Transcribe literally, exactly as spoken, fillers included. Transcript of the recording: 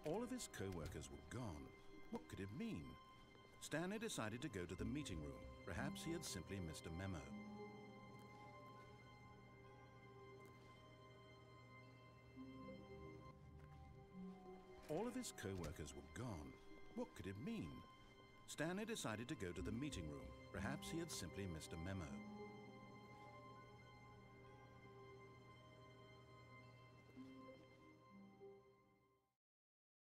All of his co-workers were gone. What could it mean? Stanley decided to go to the meeting room. Perhaps he had simply missed a memo. All of his co-workers were gone. What could it mean? Stanley decided to go to the meeting room. Perhaps he had simply missed a memo.